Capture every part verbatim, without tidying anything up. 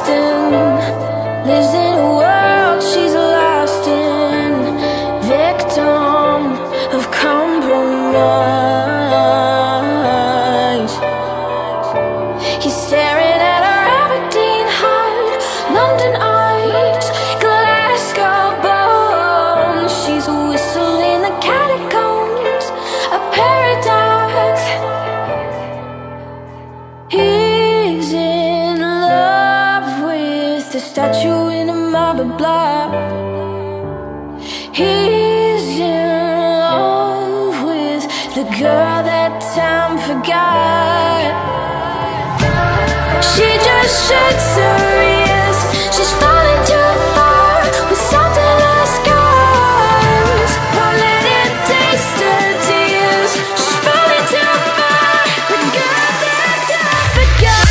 Boston, lives in a world she's lost in, victim of compromise. He's staring at her Aberdeen heart, London eyes, Glasgow bones. She's whistling the catacombs, a paradox. He's in love with the statue in a marble block. He's in love with the girl that time forgot. She just shakes her ears. She's falling too far with salt in her scars. Won't let it taste her tears. She's falling too far. The girl that time forgot.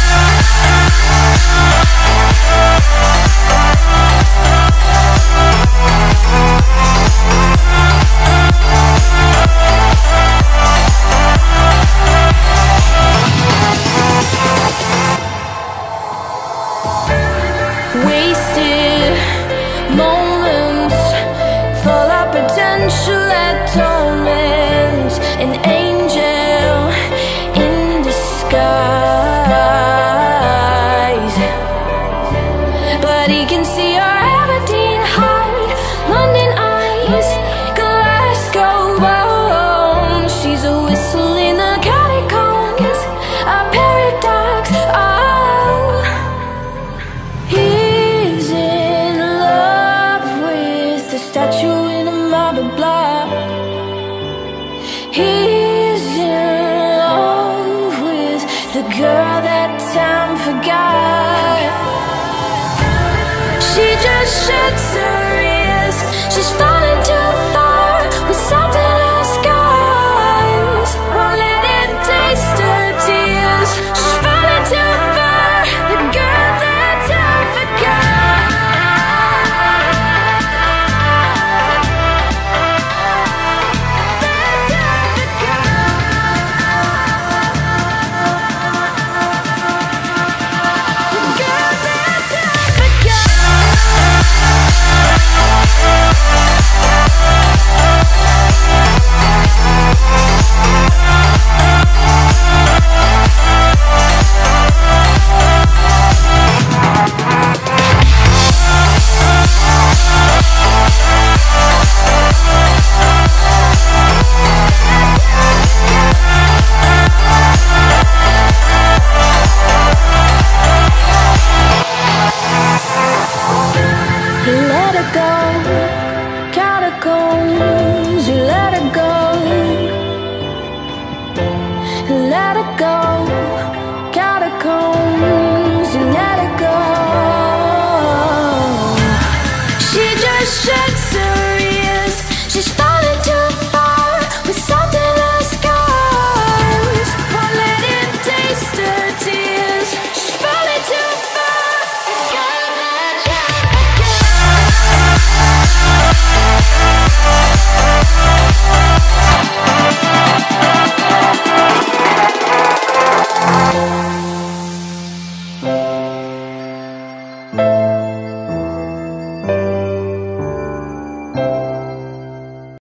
Wasted moments full of potential that torments an angel in disguise. But he can see her Aberdeen heart, London eyes, Glasgow bones. She's a whistle in the catacombs, a paradox. Oh, he's in love with the statue in a marble block. He's in love with the girl that time forgot. She just shakes her ears. She's falling too far with salt in her scars. Won't let it taste her tears. She's falling too far. The girl that time forgot. That time forgot. The girl that time forgot. You let her go, catacombs. You let her go, let her go, catacombs. You let her go. She just shakes